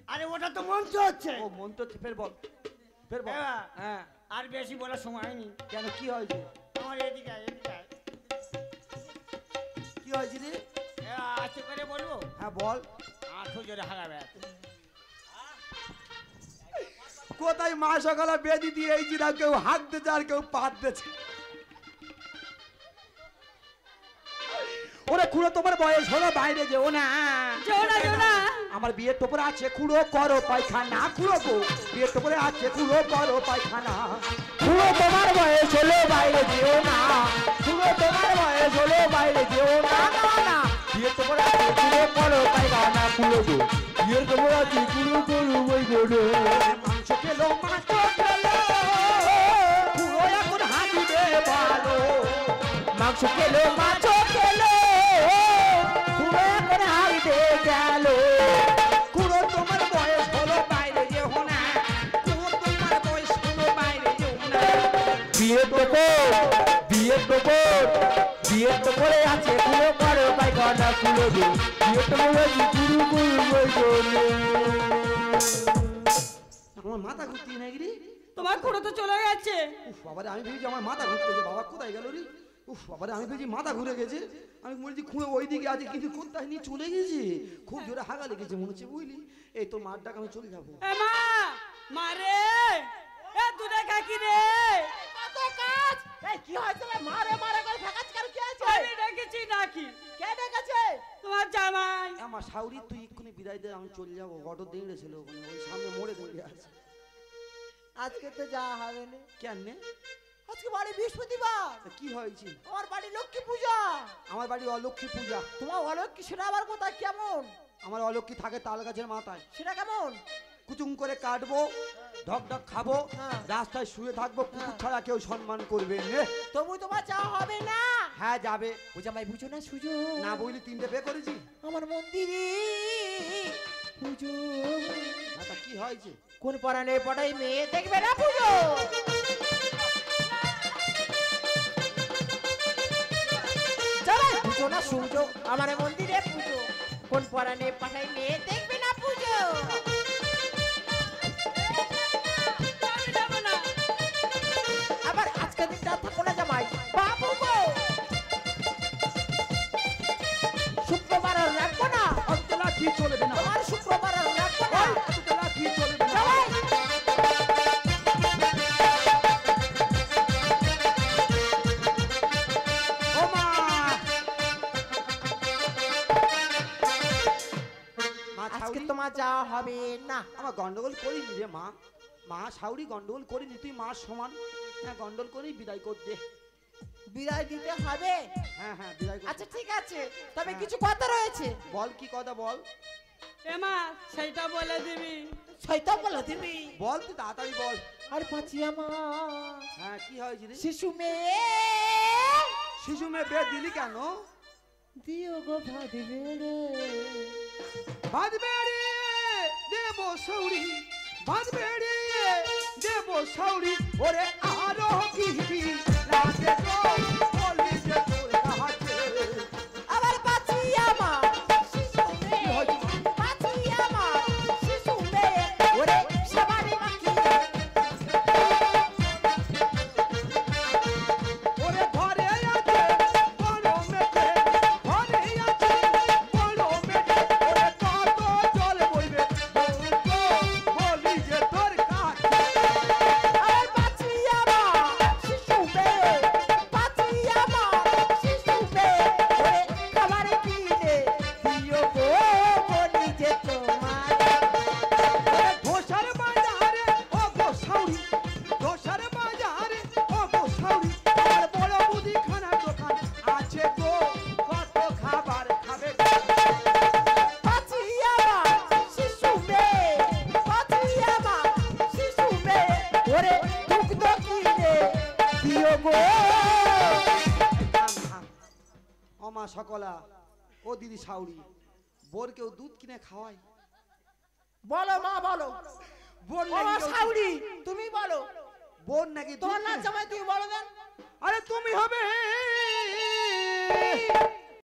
আরে ওটা তো মন্ত্র হচ্ছে। ও মন্ত্র হচ্ছে, ফের বল ফের বল। হ্যাঁ আর বেশি বলার সময় নেই। কেন কি হয়েছে? আমার এদিকে এদিকে কি হয়েছে রে? আস্তে করে বলবো? হ্যাঁ বল। আঁঠো জোরে হারাবে। কোথায় মা সকালে বেদি দিয়ে এই জিরা কেউ হাত দিয়েছে আর কেউ পাত দিয়েছে। ওরে খুড়ো তোমার বয়স হলো, বাইরে যেও না। আমার বিয়ের টোপরে আছে খুড়ো করো পায়খানা। খুড়ো গো বিয়ের টোপরে আছে খুড়ো করো পায়খানা। খুড়ো তোমার বয়স হলো, বাইরে যেও না। খুড়ো তোমার বয়স হলো, বাইরে যেও না। না বিয়ের টোপরে আছে খুড়ো করো পায়খানা। খুড়ো গো বিয়ের টোপরে আছে খুড়ো করো পায়খানা। মাংস খেলো মাংস খেলো, খুড়ো এখন হাঁটিবে ভালো। মাংস খেলো মাছ খেলো, খুড়ো এখন হাঁটিবে গেল। খুড়ো তোমার বয়স হলো, বাইরে যেও না। খুড়ো তোমার বয়স হলো, বাইরে যেও না। বিয়ের টোপর বিয়ের টোপর বিয়ের টোপরে আছে খুড়ো করো পায়খানা। খুড়ো গো বিয়ের টোপরে আছে খুড়ো করো পায়খানা। আমার মাথা ঘুরতে নাকি রে? তোমার খুড়ো তো চলে গেছে। উফ বাবারে, আমি ভেবেছি আমার মাথা ঘুরতেছে। বাবা কোথায় গেল রে? উফ বাবারে, আমি ভেবেছি মাথা ঘুরে গেছে। আমি বলছি খুঁড়ে ওই দিকে আছে, কিন্তু কোথায় নিয়ে চলে গেছে। খুব জোরে হাগা লেগেছে মনে হচ্ছে, বুঝলি? এই তোর মার ডাক, আমি চলে যাবো। এ মা, মা রে, এ দুধে কাকি রে। কত কাজ! এই কি হয়েছে রে? মারে মারে করে ফাকাজ কর, কি আছে? আমি ডেকেছি নাকি? কে ডেকেছে? তোমার জামাই। আমার শাউরি তুই এক্ষুনি বিদায় দে, আমি চলে যাবো। অটো দাঁড়িয়ে ছিল ওই সামনে মোড়ে দাঁড়িয়ে আছে। আজকে তো যাওয়া হবে না। কেন নে? আজকে বাড়ি বৃহস্পতিবার। তা কি হয়েছে? আমার বাড়ি লক্ষ্মী পূজা। আমার বাড়ি অলক্ষ্মী পূজা। তোমার অলক্ষ্মী সেটা আবার কোথায় কেমন? আমার অলক্ষ্মী থাকে তাল গাছের মাথায়। সেটা কেমন? কুচুম করে কাটবো, ঢক ঢক খাবো, হ্যাঁ। রাস্তায় শুয়ে থাকবো, কুকুর ছাড়া কেউ সম্মান করবে না। তবু তোমার যাওয়া হবে না। হ্যাঁ যাবে। ও জামাই বুঝো না সুজো? না বুঝলি 3টে বিয়ে করেছি। আমার মন্দিরে পুজো। তা কি হয়েছে? কোন পরাণে পড়াই মেয়ে দেখবে না পুজো? জামাই বুঝো না সুজো? আমার মন্দিরে পুজো। কোন পরাণে পাঠাই মেয়ে দেখবে না পুজো? আমি যাবো না। আবার আজকে দিনটা থাকো না জামাই। বাবু গো শুক্রবার আর রাখবো না। অন্তলা কি চলবে না? তোমার শুক্রবার আর রাখবো না। অন্তলা কি চলবে না? জামাই ও মা, মা আজকে শাউরি, তোমার যাওয়া হবে না। আমার গন্ডগোল করিনি রে মা। মা শাউরি গন্ডগোল করিনি, তুই মার সমান। হ্যাঁ গন্ডগোল করেই বিদায় কর দে। বিদায় দিতে হবে? হ্যাঁ হ্যাঁ বিদায় কর। আচ্ছা ঠিক আছে, তবে কিছু কথা রয়েছে। বল কি কথা বল। এ মা, সেইটা বলে দিবি। সেইটা বলে দিবি। বল তুই তাড়াতাড়ি বল। আর পাচ্ছি আমার হ্যাঁ কি হয়েছে রে? শিশু মেয়ে শিশু মেয়ে বিয়ে দিলি কেন? দিও গো ভাত বেড়ে। ভাত বেড়ে দেব সৌরি, ভাত বেড়ে দেব সৌরি। ওরে আরো কি লাগে গো, বলি যে তোর কাছে। আবার পাচ্ছি আমার শিশু মেয়ে। পাচ্ছি আমার শিশু মেয়ে। ওরে সবারই মাখি। ওরে ঘরে আছে বড় মেয়ে, ঘরে আছে বড় মেয়ে। ওরে কত জল বইবে গো, বলি যে তোর কাছে। আবার পাচ্ছি আমার শিশু মেয়ে। পাচ্ছি আমার শিশু মেয়ে। ওরে খাবারে কিনে দিও গো, বলি যে তোমার। ধোসার বাজারে ও গো সাউরি, ধোসার বাজারে ও গো সাউরি। আমার বড় মুদিখানার দোকান আছে গো, কত খাবার খাবে গো। পাচ্ছি আমার শিশু মেয়ে। পাচ্ছি আমার শিশু মেয়ে। ওরে দুগ্ধ কিনে দিও গো। থাম, থাম। ও মা সকলা, ও দিদি সাউরি, বোর কেউ দুধ কিনে খাওয়ায়? বলো মা বলো। বোন ও মা নাকি কেউ- সাউরি তুমি বলো। বোন নাকি দুধ তোমার না কিনে- জামাই তুমি বলো দেন। আরে তুমি হবে